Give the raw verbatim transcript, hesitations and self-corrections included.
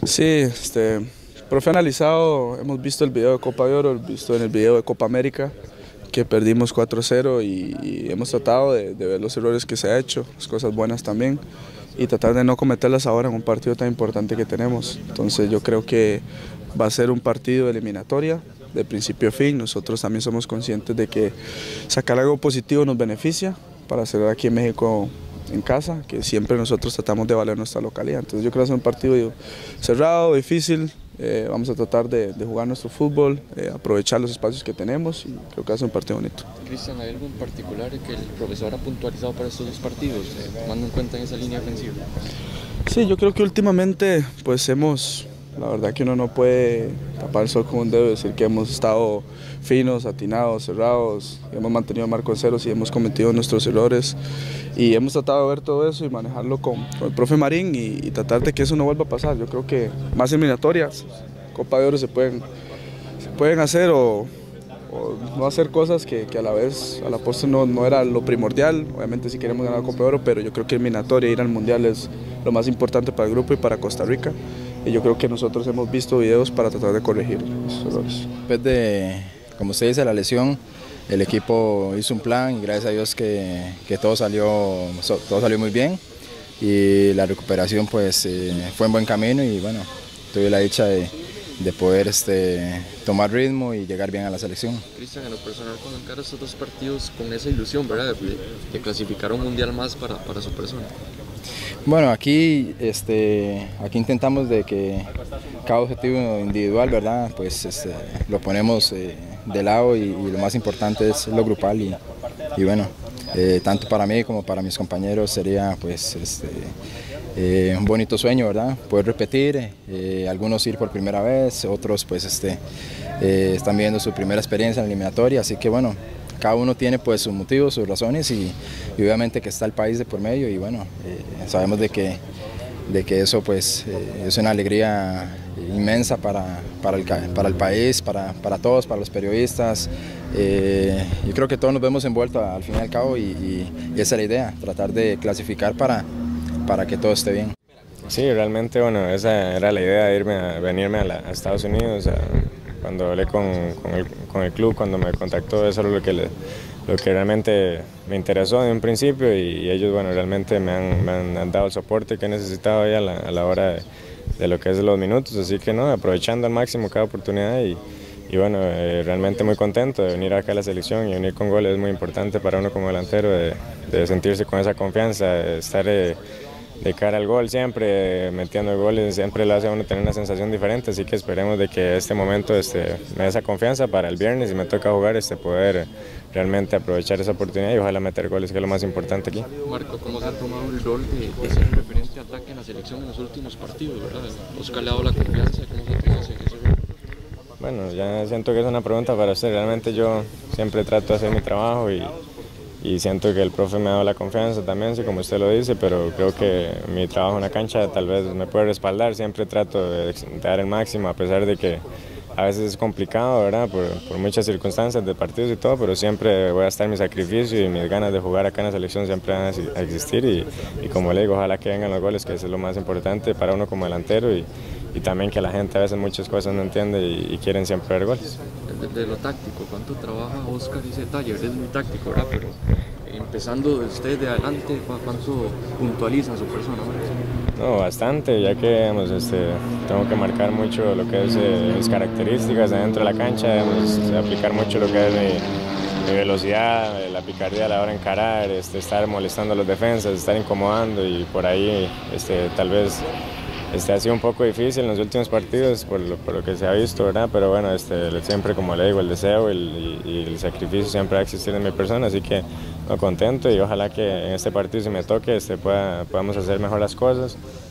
Sí, este, profe, analizado, hemos visto el video de Copa de Oro, hemos visto en el video de Copa América que perdimos cuatro cero y, y hemos tratado de, de ver los errores que se ha hecho, las cosas buenas también, y tratar de no cometerlas ahora en un partido tan importante que tenemos. Entonces yo creo que va a ser un partido de eliminatoria, de principio a fin. Nosotros también somos conscientes de que sacar algo positivo nos beneficia para hacer aquí en México en casa, que siempre nosotros tratamos de valer nuestra localidad. Entonces yo creo que va a ser un partido cerrado, difícil, eh, vamos a tratar de, de jugar nuestro fútbol, eh, aprovechar los espacios que tenemos y creo que va a ser un partido bonito. Cristian, ¿hay algo en particular que el profesor ha puntualizado para estos dos partidos, eh, tomando en cuenta en esa línea ofensiva? Sí, yo creo que últimamente pues hemos, la verdad que uno no puede tapar el sol con un dedo y decir que hemos estado finos, atinados, cerrados, hemos mantenido marco en ceros y hemos cometido nuestros errores y hemos tratado de ver todo eso y manejarlo con, con el profe Marín y, y tratar de que eso no vuelva a pasar. Yo creo que más eliminatorias, Copa de Oro se pueden, se pueden hacer o, o no hacer cosas que, que a la vez, a la postre no, no era lo primordial. Obviamente si queremos ganar la Copa de Oro, pero yo creo que eliminatoria, ir al Mundial es lo más importante para el grupo y para Costa Rica. Y yo creo que nosotros hemos visto videos para tratar de corregir esos errores. Después de, como usted dice, la lesión, el equipo hizo un plan y gracias a Dios que, que todo, salió, todo salió muy bien y la recuperación pues eh, fue en buen camino y bueno, tuve la dicha de, de poder este, tomar ritmo y llegar bien a la selección. Cristian, en lo personal, cuando encara estos dos partidos con esa ilusión, ¿verdad?, de, de clasificar a un mundial más para, para su persona. Bueno, aquí, este, aquí intentamos de que cada objetivo individual, ¿verdad?, pues este, lo ponemos eh, de lado y, y lo más importante es lo grupal y, y bueno, eh, tanto para mí como para mis compañeros sería pues este, eh, un bonito sueño, ¿verdad?, poder repetir, eh, algunos ir por primera vez, otros pues este, eh, están viendo su primera experiencia en la eliminatoria, así que bueno, cada uno tiene pues sus motivos, sus razones y, y obviamente que está el país de por medio y bueno, eh, sabemos de que, de que eso pues eh, es una alegría inmensa para, para, el, para el país, para, para todos, para los periodistas. Eh, yo creo que todos nos vemos envueltos al fin y al cabo y, y, y esa es la idea, tratar de clasificar para, para que todo esté bien. Sí, realmente bueno, esa era la idea de irme a, venirme a, la, a Estados Unidos. A, Cuando hablé con, con, el, con el club, cuando me contactó, eso es lo que, le, lo que realmente me interesó de un principio y, y ellos bueno, realmente me han, me han dado el soporte que he necesitado ya a la, a la hora de, de lo que es los minutos, así que no, aprovechando al máximo cada oportunidad y, y bueno, eh, realmente muy contento de venir acá a la selección y venir con goles es muy importante para uno como delantero, de, de sentirse con esa confianza, de estar eh, de cara al gol siempre, metiendo goles, siempre le hace a uno tener una sensación diferente, así que esperemos de que este momento este, me dé esa confianza para el viernes y me toca jugar, este, poder realmente aprovechar esa oportunidad y ojalá meter goles, que es lo más importante aquí. Marco, ¿cómo se ha tomado el rol de, de ser un referente de ataque en la selección en los últimos partidos, verdad? ¿Oscar le ha dado la confianza? ¿Cómo se ha tomado ese rol? Bueno, ya siento que es una pregunta para usted, realmente yo siempre trato de hacer mi trabajo y Y siento que el profe me ha dado la confianza también, sí, como usted lo dice, pero creo que mi trabajo en la cancha tal vez me puede respaldar. Siempre trato de, de dar el máximo, a pesar de que a veces es complicado, ¿verdad?, por, por muchas circunstancias de partidos y todo, pero siempre voy a estar mi sacrificio y mis ganas de jugar acá en la selección siempre van a existir y, y como le digo, ojalá que vengan los goles, que eso es lo más importante para uno como delantero y, y también que la gente a veces muchas cosas no entiende y, y quieren siempre ver goles. De lo táctico, ¿cuánto trabaja Oscar ese taller? Es muy táctico, ¿verdad? Pero empezando de usted de adelante, ¿cuánto puntualiza su persona? No, bastante, ya que digamos, este, tengo que marcar mucho lo que es eh, mis características dentro de la cancha, digamos, aplicar mucho lo que es mi, mi velocidad, la picardía a la hora de encarar, este, estar molestando a los defensas, estar incomodando y por ahí este, tal vez Este, ha sido un poco difícil en los últimos partidos por lo, por lo que se ha visto, ¿verdad? Pero bueno, este, siempre, como le digo, el deseo el, y, y el sacrificio siempre va a existir en mi persona, así que no, contento y ojalá que en este partido, si me toque, este, pueda, podamos hacer mejor las cosas.